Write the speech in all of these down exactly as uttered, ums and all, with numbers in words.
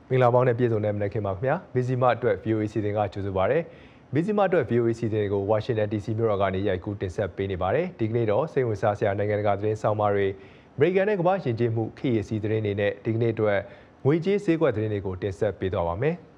မင်္ဂလာပေါင်းနဲ့ပြည်စုံတဲ့မနက်ခင်းပါခင်ဗျာမီဇီမအတွက် V O A စီစဉ်ကကြိုဆိုပါရစေမီဇီမအတွက် V O A စီစဉ်ကိုဝါရှင်တန် D C မြို့တော်ကနေရိုက်ကူးတင်ဆက်ပေးနေပါတယ်ဒီကနေ့တော့စိတ်ဝင်စားစရာနိုင်ငံတကာသတင်းဆောင်မတွေအမေရိကန်နဲ့ကမ္ဘာ့ယဉ်ကျေးမှုခေတ်ရစီသတင်းတွေနဲ့ဒီကနေ့အတွက်ငွေကြေးဈေးကွက်သတင်းတွေကိုတင်ဆက်ပေးသွားပါမယ်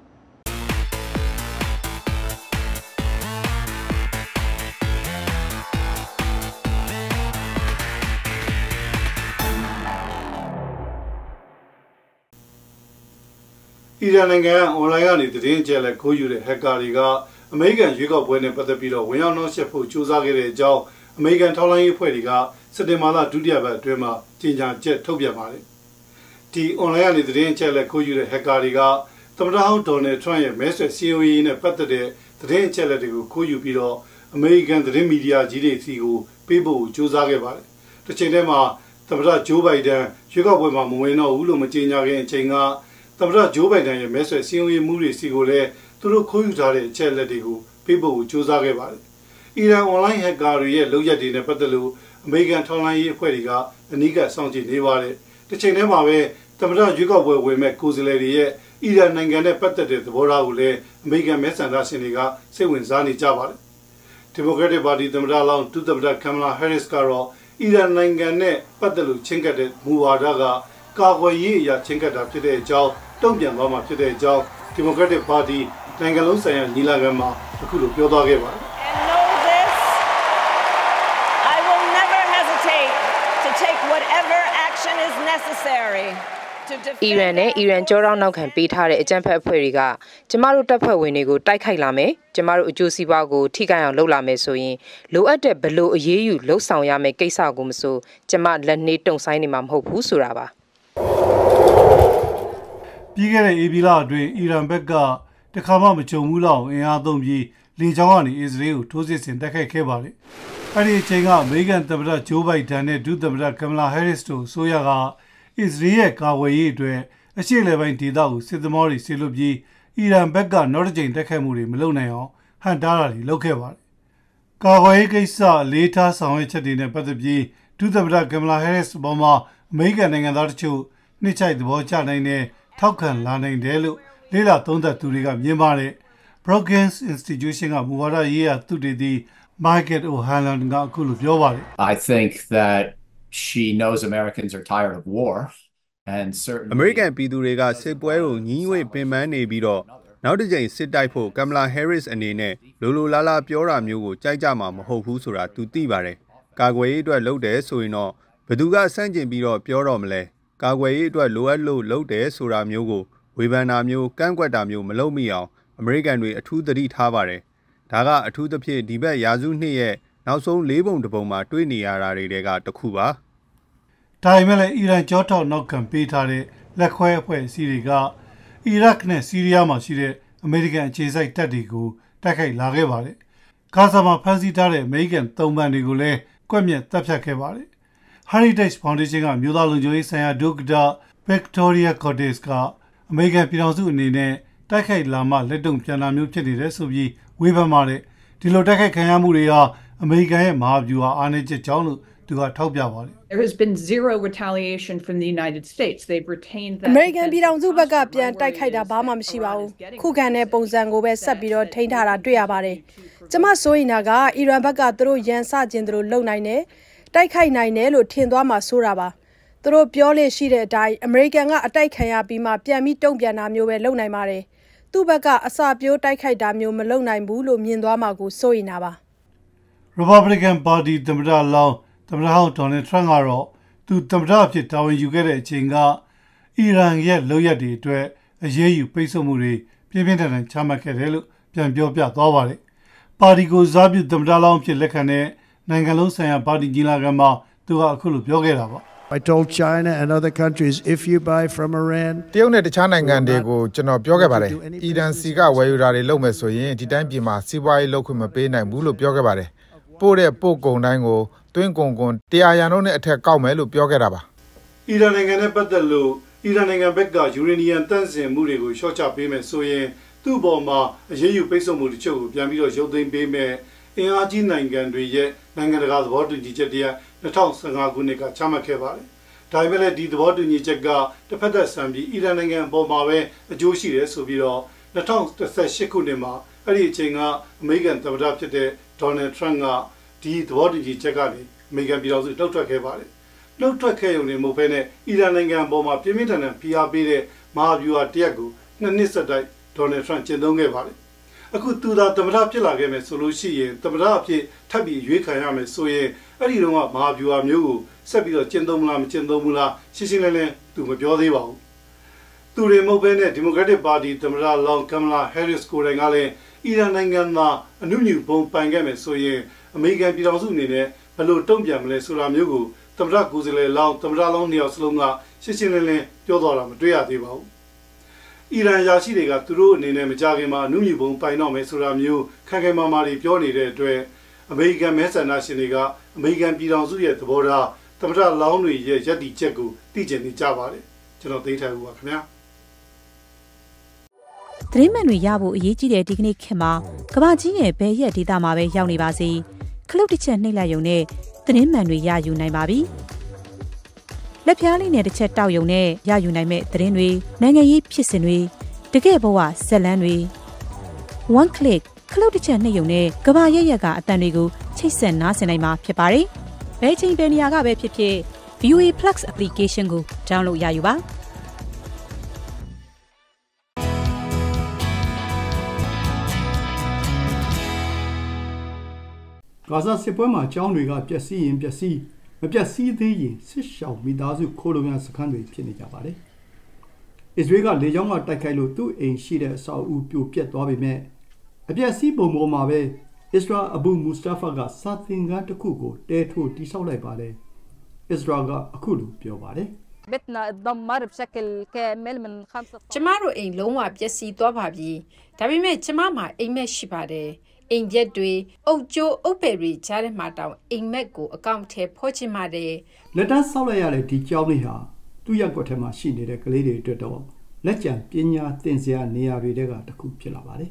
အီရန်နိုင်ငံအွန်လိုင်းကနေသတင်းကြလက်ခိုးယူတဲ့ဟက်ကာတွေကအမေရိကန်ရွေးကောက်ပွဲနဲ့ပတ်သက်ပြီးတော့ဝင်ရောက်နှောက်ယှက်ဖို့ကြိုးစားခဲ့တဲ့အကြောင်းအမေရိကန်ထောက်လှမ်းရေးအဖွဲ့တွေကစက်တင်ဘာလဒုတိယပတ်အတွင်းမှာကြေညာချက်ထုတ်ပြန်ပါတယ်။ဒီအွန်လိုင်းကနေသတင်းကြလက်ခိုးယူတဲ့ဟက်ကာတွေကသမ္မတဟောင်းဒေါ်နယ်ထရန့်ရဲ့မဲဆွယ်စည်းရုံးရေးနဲ့ပတ်သက်တဲ့သတင်းကြလက်တွေကိုခိုးယူပြီးတော့အမေရိကန်သတင်းမီဒီယာကြီးတွေစီကိုပေးဖို့ကြိုးစားခဲ့ပါတယ်။တစ်ချိန်တည်းမှာသမ္မတဂျိုးဘိုင်ဒန်ရွေးကောက်ပွဲမှာမဝင်တော့ဘူးလို့မကြေညာခင်အချိန်ကသမ္မတဂျိုးဘိုင်ဒန်ရဲ့မဲဆွယ်စည်းရုံးရေးမှုတွေစီကိုလည်းသူတို့ခိုးယူထားတဲ့အချက်လက်တွေကိုပေးဖို့ကြိုးစားခဲ့ပါတယ်။အီရန်အွန်လိုင်းဟက်ကာတွေရဲ့လုပ်ရက်တွေနဲ့ပတ်သက်လို့အမေရိကန်ထောက်လှမ်းရေးအဖွဲ့တွေကအနီးကပ်စောင့်ကြည့်နေပါတယ်။တစ်ချိန်တည်းမှာပဲသမ္မတရွေးကောက်ပွဲဝင်မဲ့ကိုယ်စားလှယ်တွေရဲ့အီရန်နိုင်ငံနဲ့ပတ်သက်တဲ့သဘောထားကိုလည်းအမေရိကန်မဲဆန္ဒရှင်တွေကစိတ်ဝင်စားနေကြပါတယ်။ဒီမိုကရက်တစ်ပါတီသမ္မတလောင်းဒုသမ္မတကမ်မလာဟဲရစ်ကတော့အီရန်နိုင်ငံနဲ့ပတ်သက်လို့ချင်းကပ်တဲ့မူဝါဒကကာကွယ်ရေးအရာချင်းကပ်တာဖြစ်တဲ့အကြောင်းတုံ့ပြန်သွားမှာဖြစ်တဲ့အကြောင်းဒီမိုကရက်တစ်ပါတီနိုင်ငံလုံးဆိုင်ရာညီလာခံမှာအခုလိုပြောသွားခဲ့ပါတယ် I will never hesitate to take whatever action is necessary to defend အီရန်နဲ့အီရန်ကြောတောင်းနောက်ခံပေးထားတဲ့အကြမ်းဖက်အဖွဲ့တွေကကျမတို့တပ်ဖွဲ့ဝင်တွေကိုတိုက်ခိုက်လာမယ်ကျမတို့အကျိုးစီးပွားကိုထိခိုက်အောင်လုပ်လာမယ်ဆိုရင်လိုအပ်တဲ့ဘလို့အရေးယူလှုပ်ဆောင်ရမယ့်ကိစ္စကိုမဆိုကျမလက်နှေးတုံဆိုင်နေမှာမဟုတ်ဘူးဆိုတာပါပြီးခဲ့တဲ့ဧပြီလအတွင်းအီရန်ဘက်ကတခါမှမကြုံဘူးလောက်အင်အားသုံးပြီးလင်ချောင်းကနေအစ္စရေးကိုထိုးစစ်ဆင်တိုက်ခိုက်ခဲ့ပါတယ်။အဲဒီအချိန်ကအမေရိကန်သမ္မတဂျိုးဘိုင်ဒန်နဲ့ဒုသမ္မတကမ်မလာဟဲရစ်တို့ဆိုရကအစ္စရေးရဲ့ကာကွယ်ရေးအတွက်အရှေ့လေပိုင်းဒေသကိုစစ်သမောတွေဆေလွတ်ပြီးအီရန်ဘက်ကနောက်တစ်ကြိမ်တိုက်ခိုက်မှုတွေမလုပ်နိုင်အောင်ဟန်တားတာတွေလုပ်ခဲ့ပါတယ်။ကာကွယ်ရေးကိစ္စလေးထားဆောင်ရွက်ချက်တွေနဲ့ပတ်သက်ပြီးဒုသမ္မတကမ်မလာဟဲရစ်ပေါ်မှာအမေရိကန်နိုင်ငံသားတို့ချို့နှိမ့်ချိုက်သဘောကျနိုင်တဲ့ထောက်ခံလာနိုင်တယ်လို့လေးလာသုံးသပ်သူတွေကမြင်ပါတယ် Brookings Institution ကမူဝါဒရေးရာသုတေသီ Michael O'Hanlon ကအခုလိုပြောပါတယ် I think that she knows Americans are tired of war and certainly American ပြည်သူတွေကစစ်ပွဲကိုညှိဝှေ့ပင်ပန်းနေပြီးတော့နောက်တစ်ကြိမ်စစ်တိုက်ဖို့ကမ်မလာဟဲရစ်အနေနဲ့လိုလိုလားလားပြောတာမျိုးကိုကြိုက်ကြမှာမဟုတ်ဘူးဆိုတာသူသိပါတယ်ကာကွယ်ရေးအတွက်လုပ်တယ်ဆိုရင်တော့ဘယ်သူကစန့်ကျင်ပြီးတော့ပြောတော့မလဲကာကွယ်ရေးအတွက်လိုအပ်လို့လုပ်တယ်ဆိုတာမျိုးကိုဝေဖန်တာမျိုးကန့်ကွက်တာမျိုးမလုပ်မိအောင်အမေရိကန်တွေအထူးသတိထားပါတယ်။ဒါကအထူးသဖြင့်ဒီဘက်ရာစုနှစ်ရဲ့နောက်ဆုံးလေးပုံတစ်ပုံမှာတွေ့နေရတာတွေကတခုပါ။ဒါပေမဲ့လည်းအီရန်ကြောထောက်နောက်ခံပေးထားတဲ့လက်ခွဲအဖွဲ့အစည်းတွေကအီရတ်နဲ့ဆီးရီးယားမှာရှိတဲ့အမေရိကန်အခြေစိုက်တပ်တွေကိုတိုက်ခိုက်လာခဲ့ပါတယ်။ဂါဇာမှာဖမ်းဆီးထားတဲ့အမေရိကန်သုံးပန်းတွေကိုလည်းကွက်မြက်တပ်ဖြတ်ခဲ့ပါတယ်။ Heritage Foundation ကမြို့သားလုံခြုံရေးဆိုင်ရာဒုက္ကတာ Victoria Cortez ကအမေရိကန်ပြည်ထောင်စုအနေနဲ့တိုက်ခိုက်လာမှလက်တုံပြန်လာမျိုးဖြစ်နေတယ်ဆိုပြီးဝေဖန်ပါတယ်ဒီလိုတိုက်ခိုက်ခံရမှုတွေဟာအမေရိကန်ရဲ့မဟာဗျူဟာအားနည်းချက်ကြောင့်လို့သူကထောက်ပြပါတယ် There has been zero retaliation from the United States. They've retained that. အမေရိကန်ပြည်ထောင်စုဘက်ကပြန်တိုက်ခိုက်တာဘာမှမရှိပါဘူးခုခံတဲ့ပုံစံကိုပဲဆက်ပြီးတော့ထိန်းထားတာတွေ့ရပါတယ်ကျမဆိုရင်တာကအီရန်ဘက်ကသူတို့ရန်စခြင်းသူတို့လုံနိုင်တယ်တိုက်ခိုက်နိုင်တယ်လို့ထင်သွားမှဆိုတာပါသူတို့ပြောလေရှိတဲ့အတိုင်းအမေရိကန်ကအတိုက်ခံရပြီးမှပြန်ပြီးတုံ့ပြန်တာမျိုးပဲလုပ်နိုင်ပါတယ်သူ့ဘက်ကအစာပြိုးတိုက်ခိုက်တာမျိုးမလုပ်နိုင်ဘူးလို့မြင်သွားမှကိုစိုးရိမ်တာပါ Republican Party သမ္မတလောင်းသမ္မတဟောင်းဒေါ်နယ်ထရန့်ကတော့သူသမ္မတအဖြစ်တာဝန်ယူခဲ့တဲ့အချိန်ကအီရန်ရဲ့လုပ်ရက်တွေအတွက်အရေးယူပိတ်ဆို့မှုတွေပြင်းပြင်းထန်ထန်ချမှတ်ခဲ့တယ်လို့ပြန်ပြောပြသွားပါတယ်ပါတီကိုစားပြုသမ္မတလောင်းဖြစ်လက်ခံတဲ့နိုင်ငံလုံးဆိုင်ရာပါတီညီလာခံမှာသူကအခုလိုပြောခဲ့တာပါ I told China and other countries if you buy from Iran တရုတ်နဲ့တခြားနိုင်ငံတွေကိုကျွန်တော်ပြောခဲ့ပါတယ်အီရန်စီကဝယ်ယူတာတွေလုပ်မယ်ဆိုရင်ဒီတိုင်းပြည်မှာစီးပွားရေးလုပ်ခွင့်မပေးနိုင်ဘူးလို့ပြောခဲ့ပါတယ်ပို့တဲ့ပို့ကုန်တိုင်းကိုတွင်းကုန်ကုန်တရားရန်တို့နဲ့အထက်ကောက်မယ်လို့ပြောခဲ့တာပါအီရန်နိုင်ငံနဲ့ပတ်သက်လို့အီရန်နိုင်ငံဘက်ကယူရေနီယံတန့်စင်မှုတွေကိုလျှော့ချပေးမယ်ဆိုရင်သူ့ပေါ်မှာအရေးယူပိတ်ဆို့မှုတချို့ကိုပြန်ပြီးတော့ရုပ်သိမ်းပေးမယ်အင်အားကြီးနိုင်ငံတွေရဲ့နိုင်ငံတကာသဘောတူညီချက်တရား၂၀၁၅ခုနှစ်ကချမှတ်ခဲ့ပါတယ်ဒါပေမဲ့လည်းဒီသဘောတူညီချက်ကတစ်ဖက်သက်ဆန်ပြီးအီရန်နိုင်ငံအပေါ်မှာပဲအကျိုးရှိတယ်ဆိုပြီးတော့၂၀၁၈ခုနှစ်မှာအဲ့ဒီအချိန်ကအမေရိကန်သမ္မတဖြစ်တဲ့ဒေါ်နယ်ထရန့်ကဒီသဘောတူညီချက်ကနေအမေရိကန်ပြည်ထောင်စုနှုတ်ထွက်ခဲ့ပါတယ်နှုတ်ထွက်ခဲ့ရုံနဲ့မဟုတ်ဘဲနဲ့အီရန်နိုင်ငံအပေါ်မှာပြင်းပြင်းထန်ထန်ဖိအားပေးတဲ့မဟာဗျူဟာတရက်ကိုနှစ်နှစ်ဆက်တိုက်ဒေါ်နယ်ထရန့်ကျင့်သုံးခဲ့ပါတယ်အခုသူသာသမ္မတဖြစ်လာခဲ့မယ်ဆိုလို့ရှိရင်သမ္မတအဖြစ်ထပ်ပြီးရွေးခံရမယ်ဆိုရင်အဲ့ဒီတော့ကမဟာဗျူဟာမျိုးကိုဆက်ပြီးတော့ကျင့်သုံးမလားမကျင့်သုံးဘူးလားရှင်းရှင်းလင်းလင်းသူမပြောသေးပါဘူးသူတွေမဟုတ်ဘဲနဲ့ Democratic Party သမ္မတလောင်း Kamala Harris ကိုယ်တိုင်ကလည်းအီရန်နိုင်ငံသားအနုညူပုံပိုင်ခဲ့မယ်ဆိုရင်အမေရိကန်ပြည်ထောင်စုအနေနဲ့ဘယ်လိုတုံ့ပြန်မလဲဆိုတာမျိုးကိုသမ္မတကိုယ်စားလှယ်လောင်းသမ္မတလောင်းနှစ်ယောက်စလုံးကရှင်းရှင်းလင်းလင်းပြောသွားတာမတွေ့ရသေးပါဘူးအီရန်ရာရှိတွေကသူတို့အနေနဲ့မကြခင်မှာအနုညူပုံပိုင်တော့မယ်ဆိုတာမျိုးခံခံမာမာတွေပြောနေတဲ့အတွက်အမေရိကန်မဲဆန္ဒရှင်တွေကအမေရိကန်ပြည်ထောင်စုရဲ့သဘောထားသမ္မတလောင်းတွေရဲ့ယက်တီချက်ကိုသိကျင်နေကြပါတယ်ကျွန်တော်သိထားဘူးပါခင်ဗျာသတင်းမှန်တွေရဖို့အရေးကြီးတဲ့ဒီကနေ့ခေတ်မှာကမ္ဘာကြီးရဲ့ဘယ်ရက်ဒေသမှာပဲရောက်နေပါစေခလုတ်တစ်ချက်နှိပ်လိုက်ရုံနဲ့သတင်းမှန်တွေရယူနိုင်ပါပြီလက်ဖျားလေးနဲ့တစ်ချက်တောက်ရုံနဲ့ရယူနိုင်မဲ့သတင်းတွေနိုင်ငံရေးဖြစ်စဉ်တွေတကယ့်ဘဝဇက်လန်းတွေ one click ခလုတ်တစ်ချက်နှိပ်ရုံနဲ့ကမ္ဘာရက်ရက်ကအတန်တွေကိုချိတ်ဆက်နားဆင်နိုင်မှာဖြစ်ပါတယ်ဘယ်ချိန်ဘယ်နေရာကပဲဖြစ်ဖြစ် ဗီ အို အေ Plus application ကို download ရယူပါဂါဇာစစ်ပွဲမှာကျောင်းတွေကပျက်စီးရင်ပျက်စီးမပျက်စီးသေးရင်စစ်ရှောင်မိသားစုခိုးလုံရစခန်းတွေဖြစ်နေကြပါတယ်။အစ္စရေးကလေကြောင်းကတိုက်ခိုက်လို့သူ့အိမ်ရှိတဲ့အဆောက်အဦပြိုပျက်သွားပေမဲ့အပျက်စီးပုံပေါ်မှာပဲအစ္စရာအဘူမူစတာဖာကစာသင်ခန်းတစ်ခုကိုတဲထိုးတိစောက်လိုက်ပါတယ်။အစ္စရာကအခုလိုပြောပါတယ်ကျမတို့အိမ်လုံးဝပျက်စီးသွားပါပြီ။ဒါပေမဲ့ကျမမှာအိမ်မက်ရှိပါတယ်။အိမ်ရက်တွေအုပ်ကျိုးအုပ်ပယ်တွေကြားထဲမှာတောင်အိမ်မက်ကိုအကောင့်ထဲဖောချင်ပါတယ်လက်တန်းဆောက်လိုက်ရတဲ့ဒီကျောင်းလေးဟာသူ့ရက်ကွက်ထဲမှာရှိနေတဲ့ကလေးတွေအတွက်တော့လက်ကျန်ပညာသင်စရာနေရာတွေကတစ်ခုဖြစ်လာပါတယ်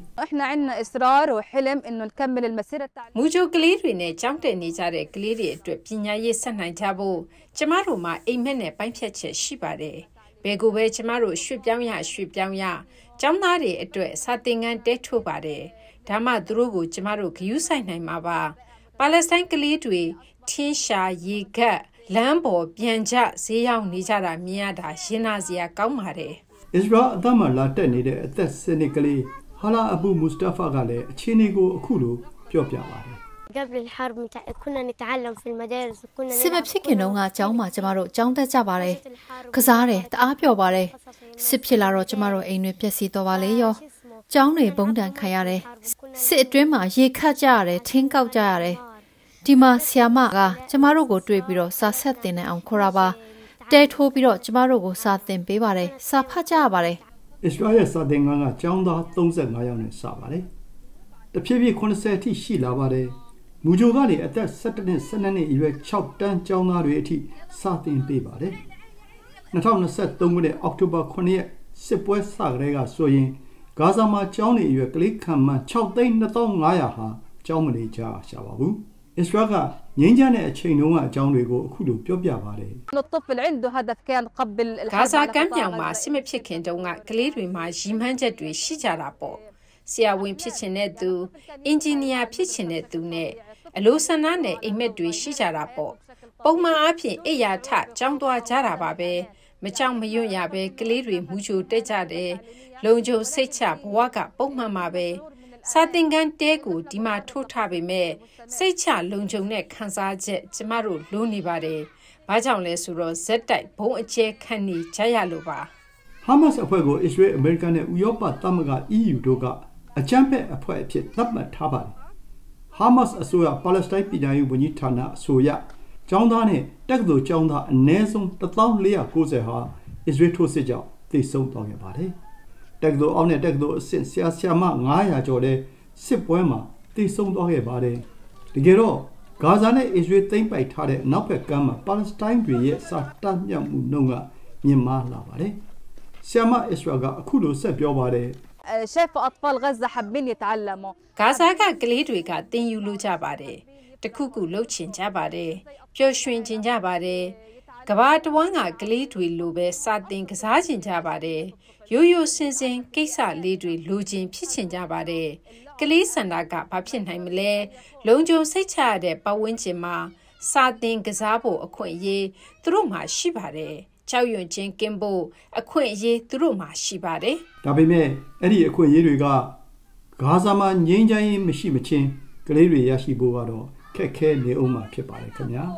မူဂျိုကလေးတွေနဲ့ကျောင်းတက်နေကြတဲ့ကလေးတွေအတွက်ပညာရေးဆက်နိုင်ကြဖို့ကျမတို့မှာအိမ်မက်နဲ့ပိုင်းဖြတ်ချက်ရှိပါတယ်ဘယ်ကိုပဲကျမတို့ရွှေ့ပြောင်းရရွှေ့ပြောင်းရကျောင်းသားတွေအတွက်စာသင်ခန်းတဲထိုးပါတယ်ဒါမှသူတို့ကိုကျမတို့ဂရုစိုက်နိုင်မှာပါပါလက်စတိုင်းကလေးတွေထင်းရှာရေကတ်လမ်းပေါ်ပြန်ကျဈေးရောက်နေကြတာမြင်ရတာရင်နာစရာကောင်းပါတယ်အစ္စရာအသက်မှာလာတက်နေတဲ့အသက်စနစ်ကလေးဟာလာအဘူမူစတာဖာကလည်းအခြေအနေကိုအခုလိုပြောပြပါတယ်စစ်မဖြစ်ခင်တုန်းကကျောင်းမှာကျမတို့ကျောင်းတက်ကြပါတယ်ကစားတယ်တအားပျော်ပါတယ်စစ်ဖြစ်လာတော့ကျမတို့အိမ်တွေပျက်စီးသွားပါလေရောကျောင်းတွေဘုံတန်ခံရတယ်စစ်အတွင်းမှာရေခတ်ကြရတယ်ထင်းကောက်ကြရတယ်ဒီမှာဆ iam မကကျမတို့ကိုတွေ့ပြီးတော့စာဆက်သင်နိုင်အောင်ခေါ်တာပါတဲထိုးပြီးတော့ကျမတို့ကိုစာသင်ပေးပါတယ်စာဖတ်ကြရပါတယ်အစ္စရာရဲ့စာသင်ခန်းကကျောင်းသားသုံးဆယ့်ငါးယောက်နဲ့စပါတယ်တဖြည်းဖြည်းခုနှစ်ဆယ်အထိရှိလာပါတယ်မူဂျိုကနေအသက်၁၁နှစ်၁၂နှစ်အရွယ်၆တန်းကျောင်းသားတွေအထိစာသင်ပေးပါတယ်၂၀၂၃ခုနှစ်အောက်တိုဘာခုနှစ်ရက်စစ်ပွဲစကတည်းကဆိုရင်ဂါဇာမှာကျောင်းနေအရွယ်ကလေးခံမှန်း၆သိန်းနှစ်သောင်းငါးရာဟာကျောင်းမနေကြရှာပါဘူးအစ္စရာကငင်းချမ်းတဲ့အချိန်တုန်းကအကြောင်းတွေကိုအခုလိုပြောပြပါတယ်ဂါဇာကမ်းမြောင်မှာစစ်မဖြစ်ခင်တုန်းကကလေးတွေမှာရည်မှန်းချက်တွေရှိကြတာပေါ့ဆရာဝန်ဖြစ်ချင်တဲ့သူအင်ဂျင်နီယာဖြစ်ချင်တဲ့သူနဲ့အလိုဆန္ဒနဲ့အိမ်မက်တွေရှိကြတာပေါ့ပုံမှန်အားဖြင့်အိယာထကျောင်းသွားကြတာပါပဲမကြောက်မရွံ့ရပဲကလေးတွေမူချိုတက်ကြတယ်လုံခြုံစိတ်ချဘဝကပုံမှန်ပါပဲစာသင်ခန်းတဲကိုဒီမှာထိုးထားပေမဲ့စိတ်ချလုံခြုံတဲ့ခံစားချက်ကျမတို့လိုနေပါတယ်ဘာကြောင့်လဲဆိုတော့ဇက်တိုက်ဘုံအကျဲခံနေကြရလို့ပါဟာမတ်စ်အဖွဲ့ကိုအစ္စရေးအမေရိကန်နဲ့ဥရောပသမဂ္ဂ E U တို့ကအကြမ်းဖက်အဖွဲ့အဖြစ်သတ်မှတ်ထားပါတယ်ဟာမတ်စ်အစိုးရပါလက်စတိုင်းပြည်ထောင်စုဝန်ကြီးဌာနအဆိုအရကျောင်းသားနဲ့တက္ကသိုလ်ကျောင်းသားအနည်းဆုံးတစ်သောင်းလေးရာကိုးဆယ်ဟာအစ္စရေးထိုးစစ်ကြောင့်သေဆုံးသွားခဲ့ပါတယ်တက္ကသိုလ်အောက်နဲ့တက္ကသိုလ်အဆင့်ဆရာဆရာမငါးရာကျော်တဲ့စစ်ပွဲမှာသေဆုံးသွားခဲ့ပါတယ်တကယ်တော့ဂါဇာနဲ့အစ္စရေးသိမ်းပိုက်ထားတဲ့အနောက်ဘက်ကမ်းမှာပါလက်စတိုင်းတွေရဲ့စာတမ်းမြတ်မှုနှုန်းကမြင့်မားလာပါတယ်ဆရာမအစ္စရာကအခုလိုဆက်ပြောပါတယ်ဂါဇာကကလေးတွေကသင်ယူလို့ကြပါတယ်တခုခုလှုပ်ချင်ကြပါတယ်ပျော်ရွှင်ချင်ကြပါတယ်ကဘာတဝမ်းကကလေးတွေလိုပဲစာတင်ကစားချင်ကြပါတယ်ရိုးရိုးစင်စင်ကိစ္စလေးတွေလိုချင်ဖြစ်ချင်ကြပါတယ်ကလေးစန္ဒကဘာဖြစ်နိုင်မလဲလုံခြုံစိတ်ချရတဲ့ပတ်ဝန်းကျင်မှာစာတင်ကစားဖို့အခွင့်အရေးသူတို့မှာရှိပါတယ်ကြောက်ရွံ့ခြင်းကင်းဖို့အခွင့်အရေးသူတို့မှာရှိပါတယ်ဒါပေမဲ့အဲ့ဒီအခွင့်အရေးတွေကဂါဇာမှာငြိမ်းချမ်းရေးမရှိမချင်းကလေးတွေရရှိဖို့ကတော့ခက်ခဲနေအောင်မှာဖြစ်ပါတယ်ခင်ဗျာ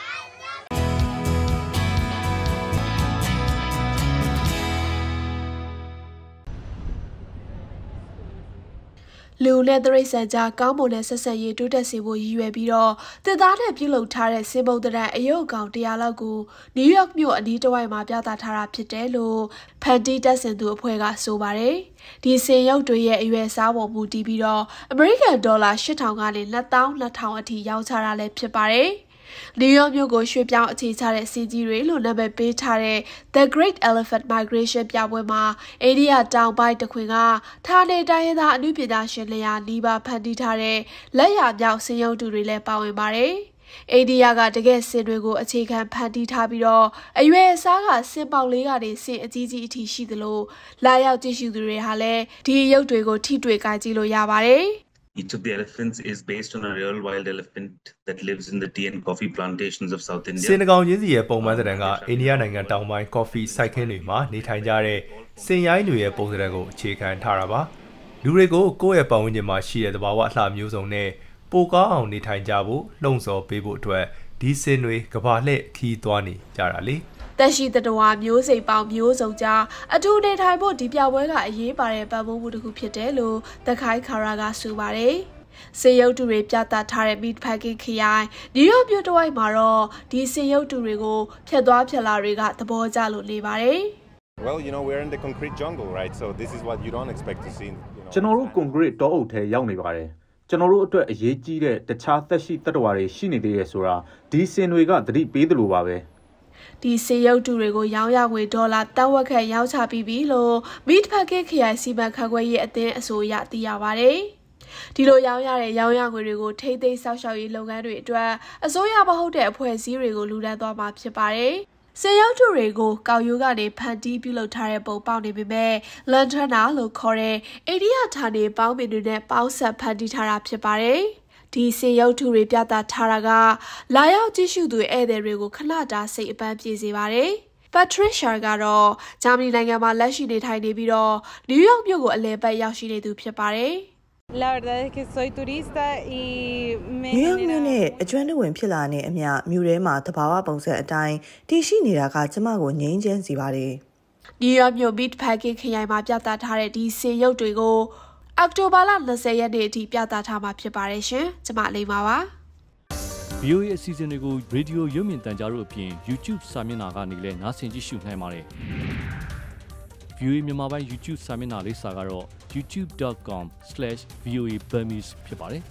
လူနဲ့တရိတ်ဆန်ကြားကောင်းမွန်တဲ့ဆက်ဆက်ရေးတိုးတက်စေဖို့ရည်ရွယ်ပြီးတော့တင်သားနဲ့ပြုလုပ်ထားတဲ့စင်ပုံတရံအယုတ်ကောင်တရားလောက်ကိုနယူးယောက်မြို့အနီးတစ်ဝိုက်မှာပြသထားတာဖြစ်တယ်လို့ဖန်တီတက်ဆင်သူအဖွဲ့ကဆိုပါတယ်။ဒီစင်ရုပ်တွေရဲ့အရွယ်စားပေါ်မူတည်ပြီးတော့အမေရိကန်ဒေါ်လာရှစ်ထောင်ကနေနှစ်သောင်းနှစ်ထောင်အထိရောင်းချတာလည်းဖြစ်ပါတယ်။နယူးယောက်မြို့ကိုရွှေ့ပြောင်းအခြေချတဲ့စီကြီးတွေလို့နာမည်ပေးထားတဲ့ The Great Elephant Migration ပြပွဲမှာအိန္ဒိယတောင်ပိုင်းတခွင်ကဌာနေတိုင်းရင်းသားအနုပညာရှင်လျာနီးပါးဖန်တီးထားတဲ့လက်ရမြောက်စင်ရုပ်တူတွေလည်းပါဝင်ပါတယ်။အိန္ဒိယကတကယ်စင်တွေကိုအခြေခံဖန်တီးထားပြီးတော့အရွယ်အစားကစင်ပေါက်လေးကနေစင်အကြီးကြီးအထိရှိသလိုလာရောက်ကြည့်ရှုသူတွေဟာလည်းဒီရုပ်တွေကိုထိတွေ့ကြည့်လို့ရပါတယ်။ Each of the elephants is based on a real wild elephant that lives in the tea and coffee plantations of South India. စင်ကောင်ချင်းစီရဲ့ပုံမှန်သဏ္ဍာန်ကအိန္ဒိယနိုင်ငံတောင်ပိုင်း coffee စိုက်ခင်းတွေမှာနေထိုင်ကြတဲ့စင်ရိုင်းတွေရဲ့ပုံစံကိုအခြေခံထားတာပါလူတွေကိုကိုယ့်ရဲ့ပတ်ဝန်းကျင်မှာရှိတဲ့သဘာဝအလှမျိုးစုံနဲ့ပိုကောင်းအောင်နေထိုင်ကြဖို့လှုံ့ဆော်ပေးဖို့အတွက်ဒီစင်တွေကဘာလှည့်ခီးသွားနေကြတာလေတက်ရှိတတဝါမျိုးစိတ်ပေါင်းမျိုးစုံကြားအထူးနေထိုင်ဖို့ဒီပြပွဲကအရေးပါတဲ့ပတ်မိုးမှုတစ်ခုဖြစ်တယ်လို့တခိုင်ခါရာကဆိုပါတယ်။စင်ရုပ်တူတွေပြသထားတဲ့ Meat Packing ခရိုင်နယူးယောက်မြို့တစ်ဝိုက်မှာတော့ဒီစင်ရုပ်တူတွေကိုဖြတ်သွားဖြတ်လာတွေကသဘောကျလို့နေပါတယ်။ Well, you know, we're in the concrete jungle, right? So this is what you don't expect to see. ကျွန်တော်တို့ concrete တောအုပ်ထဲရောက်နေပါတယ်။ကျွန်တော်တို့အတွက်အရေးကြီးတဲ့တခြားသက်ရှိတတ္တဝါတွေရှိနေသေးတယ်ဆိုတာဒီစင်တွေကသတိပေးသလိုပါပဲ။ဒီစေရုပ်တူတွေကိုရောင်းရငွေဒေါ်လာတဝက်ခန့်ရောင်းချပြီးပြီလို့ Meat Packing ခရိုင်စီမံခန့်ခွဲရေးအသင်းအဆိုအရသိရပါတယ်။ဒီလိုရောင်းရတဲ့ရောင်းရငွေတွေကိုထိမ့်သိမ်းဆောက်ရှောက်ရေးလုပ်ငန်းတွေအတွက်အစိုးရမဟုတ်တဲ့အဖွဲ့အစည်းတွေကိုလူဒန်းသွားမှာဖြစ်ပါတယ်။စေရုပ်တူတွေကိုကောက်ရိုးကနေဖန်တီးပြုလုပ်ထားတဲ့ပုံပေါက်နေပေမဲ့လန်ထနာလို့ခေါ်တဲ့အိန္ဒိယဌာနေပေါင်းပင်တွေနဲ့ပေါင်းဆက်ဖန်တီးထားတာဖြစ်ပါတယ်။ဒီစင်ရုပ်ထုတွေပြသထားတာကလာရောက်ကြည့်ရှုသူဧည့်သည်တွေကိုခဏတာစိတ်အပန်းပြေစေပါတယ်။ Patricia ကတော့ဂျာမနီနိုင်ငံမှာလက်ရှိနေထိုင်နေပြီးတော့နယူးယောက်မြို့ကိုအလည်ပတ်ရောက်ရှိနေသူဖြစ်ပါတယ်။ La verdad es que soy turista y me မြို့မြို့နဲ့အကျွမ်းတဝင်ဖြစ်လာတဲ့အမျှမြို့ထဲမှာတဘာဝပုံစံအတိုင်းတည်ရှိနေတာကကျမကိုငြိမ်းချမ်းစေပါတယ်။ New York မြို့ Meat Packing ခရိုင်မှာပြသထားတဲ့ဒီစင်ရုပ်တွေကိုအောက်တိုဘာလ၂၀ရက်နေ့အထိပြသထားမှာဖြစ်ပါတယ်ရှင်။ကျွန်မလိမ္မာပါ။ V O A အစီအစဉ်တွေကိုရေဒီယိုရုပ်မြင်သံကြားတို့အပြင် YouTube စာမျက်နှာကနေလည်းနားဆင်ကြည့်ရှုနိုင်ပါတယ်။ V O A မြန်မာပိုင်း YouTube စာမျက်နှာလေးစာကတော့ ยูทูบ ดอท คอม สแลช วี โอ เอ Burmese ဖြစ်ပါတယ်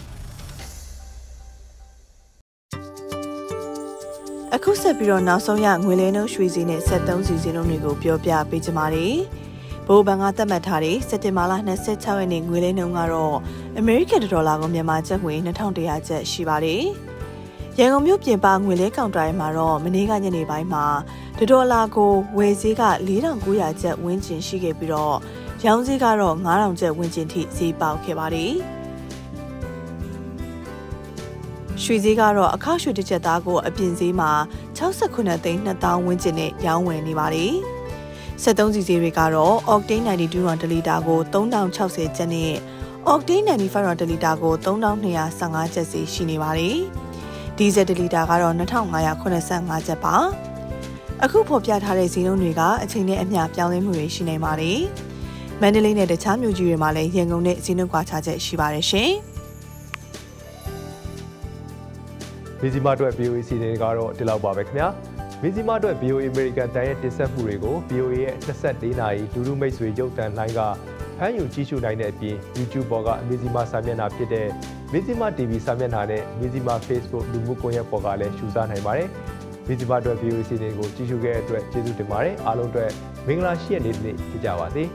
။အခုဆက်ပြီးတော့နောက်ဆုံးရငွေလဲနှုန်းရွှေစီနဲ့ဆက်သုံးစီစဉ်လုံးတွေကိုပြောပြပေးကြပါမယ်။ဘိုးဘန်ကသတ်မှတ်ထားတဲ့စက်တင်ဘာလ၂၆ရက်နေ့ငွေလဲနှုန်းကတော့အမေရိကန်ဒေါ်လာကိုမြန်မာကျပ်ငွေ၂၁၀၀ကျပ်ရှိပါတယ်။ရန်ကုန်မြို့ပြင်ပငွေလဲကောင်တာမှာတော့မနေ့ကညနေပိုင်းမှာဒေါ်လာကိုဝယ်ဈေးက၄ထောင်၉ရာကျပ်ဝန်းကျင်ရှိခဲ့ပြီးတော့ရောင်းဈေးကတော့၅ထောင်ကျပ်ဝန်းကျင်ထိဈေးပေါက်ခဲ့ပါတယ်။ရွှေဈေးကတော့အခါရွှေတစ်ချက်သားကိုအပြင်ဈေးမှာ၆၉သိန်း၂သောင်းဝန်းကျင်နဲ့ရောင်းဝယ်နေပါတယ်။စက်သုံးစီဈေးတွေကတော့ Octane နိုင်တီတူတလီတာကို၃ထောင်၆ဆယ်ကျပ်နဲ့ Octane နိုင်တီဖိုင်တလီတာကို၃ထောင်၂၁၅ကျပ်စီရှိနေပါတယ်။ဒီဇယ်တလီတာကတော့၂ထောင်၅ရာ၇၅ကျပ်ပါ။အခုဖော်ပြထားတဲ့ဈေးနှုန်းတွေကအချိန်နဲ့အမျှပြောင်းလဲမှုတွေရှိနေပါတယ်။မန္တလေးနဲ့တခြားမြို့ကြီးတွေမှာလည်းရန်ကုန်နဲ့ဈေးနှုန်းကွာခြားချက်ရှိပါတယ်ရှင်။မီဇီမာအတွက် V O A စီစဉ်ကတော့ဒီလောက်ပါပဲခင်ဗျာမီဇီမာအတွက် V O A American တန်ရဲ့တင်ဆက်မှုတွေကို V O A ရဲ့၂၄နာရီလူလူမိတ်ဆွေရုပ်သံလိုင်းကဖမ်းယူကြည့်ရှုနိုင်တဲ့အပြင် YouTube ပေါ်ကမီဇီမာစာမျက်နှာဖြစ်တဲ့မီဇီမာ တီဗီ စာမျက်နှာနဲ့မီဇီမာ Facebook လူမှုကွန်ရက်ပေါ်ကလည်းရှုစားနိုင်ပါတယ်မီဇီမာအတွက် V O A စီစဉ်ကိုကြည့်ရှုခဲ့တဲ့အတွက်ကျေးဇူးတင်ပါတယ်အားလုံးအတွက်မင်္ဂလာရှိတဲ့နေ့တစ်နေ့ဖြစ်ကြပါစေ